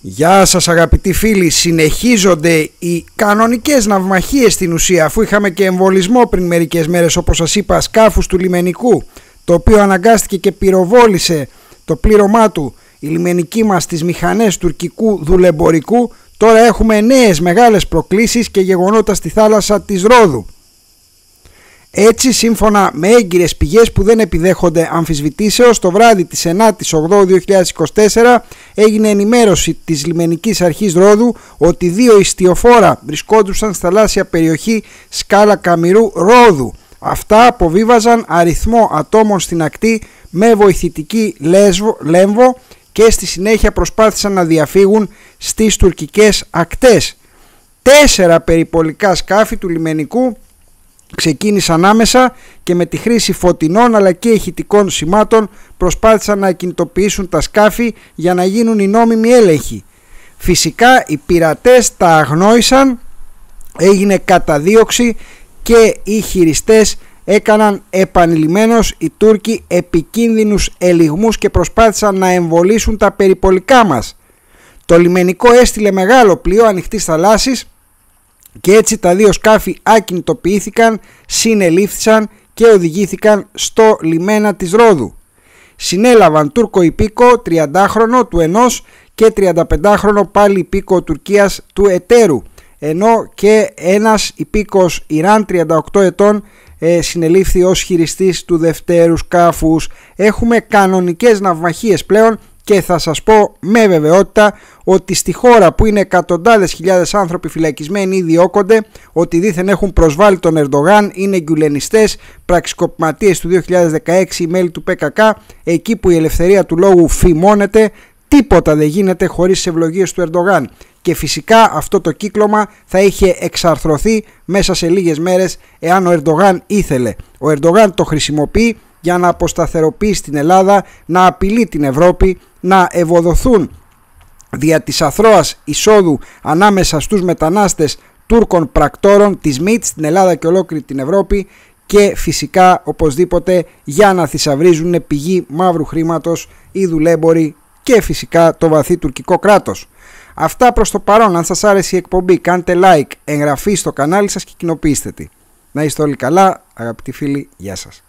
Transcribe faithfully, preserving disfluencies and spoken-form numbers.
Γεια σας αγαπητοί φίλοι, συνεχίζονται οι κανονικές ναυμαχίες στην ουσία, αφού είχαμε και εμβολισμό πριν μερικές μέρες, όπως σας είπα, σκάφους του λιμενικού, το οποίο αναγκάστηκε και πυροβόλησε το πλήρωμά του η λιμενική μας στις μηχανές τουρκικού δουλεμπορικού. Τώρα έχουμε νέες μεγάλες προκλήσεις και γεγονότα στη θάλασσα της Ρόδου. Έτσι, σύμφωνα με έγκυρες πηγές που δεν επιδέχονται αμφισβητήσεως, το βράδυ της ενάτης Οκτωβρίου δύο χιλιάδες είκοσι τέσσερα έγινε ενημέρωση της λιμενικής αρχής Ρόδου ότι δύο ιστιοφόρα βρισκόντουσαν στη θαλάσσια περιοχή Σκάλα Καμηρού Ρόδου. Αυτά αποβίβαζαν αριθμό ατόμων στην ακτή με βοηθητική λέμβο και στη συνέχεια προσπάθησαν να διαφύγουν στις τουρκικές ακτές. Τέσσερα περιπολικά σκάφη του λιμενικού ξεκίνησαν άμεσα και με τη χρήση φωτεινών αλλά και ηχητικών σημάτων προσπάθησαν να κινητοποιήσουν τα σκάφη για να γίνουν οι νόμιμοι έλεγχοι. Φυσικά οι πειρατές τα αγνόησαν, έγινε καταδίωξη και οι χειριστές έκαναν επανειλημμένως οι Τούρκοι επικίνδυνους ελιγμούς και προσπάθησαν να εμβολήσουν τα περιπολικά μας. Το λιμενικό έστειλε μεγάλο πλοίο ανοιχτής θαλάσσης και έτσι τα δύο σκάφη ακινητοποιήθηκαν, συνελήφθησαν και οδηγήθηκαν στο λιμένα της Ρόδου. Συνέλαβαν Τούρκο υπήκο τριαντάχρονο του ενός και τριανταπεντάχρονο πάλι υπήκο Τουρκίας του εταίρου, ενώ και ένας υπήκος Ιράν τριάντα οκτώ ετών ε, συνελήφθη ως χειριστής του δευτέρου σκάφους. Έχουμε κανονικές ναυμαχίες πλέον και θα σας πω με βεβαιότητα ότι στη χώρα που είναι εκατοντάδες χιλιάδες άνθρωποι φυλακισμένοι ή διώκονται, ότι δήθεν έχουν προσβάλει τον Ερντογάν, είναι γκουλενιστές, πραξικοπηματίες του δύο χιλιάδες δεκαέξι, μέλη του Π Κ Κ, εκεί που η ελευθερία του λόγου φημώνεται, τίποτα δεν γίνεται χωρίς τις ευλογίες του Ερντογάν. Και φυσικά αυτό το κύκλωμα θα είχε εξαρθρωθεί μέσα σε λίγες μέρες εάν ο Ερντογάν ήθελε. Ο Ερντογάν το χρησιμοποιεί για να αποσταθεροποιήσει την Ελλάδα, να απειλεί την Ευρώπη, να ευοδοθούν δια της αθρώας εισόδου ανάμεσα στους μετανάστες Τούρκων πρακτόρων της ΜΙΤ στην Ελλάδα και ολόκληρη την Ευρώπη και φυσικά οπωσδήποτε για να θησαυρίζουν πηγή μαύρου χρήματος οι δουλέμποροι και φυσικά το βαθύ τουρκικό κράτος. Αυτά προς το παρόν. Αν σας άρεσε η εκπομπή κάντε like, εγγραφή στο κανάλι σας και κοινοποιήστε τη. Να είστε όλοι καλά αγαπητοί φίλοι, γεια σας.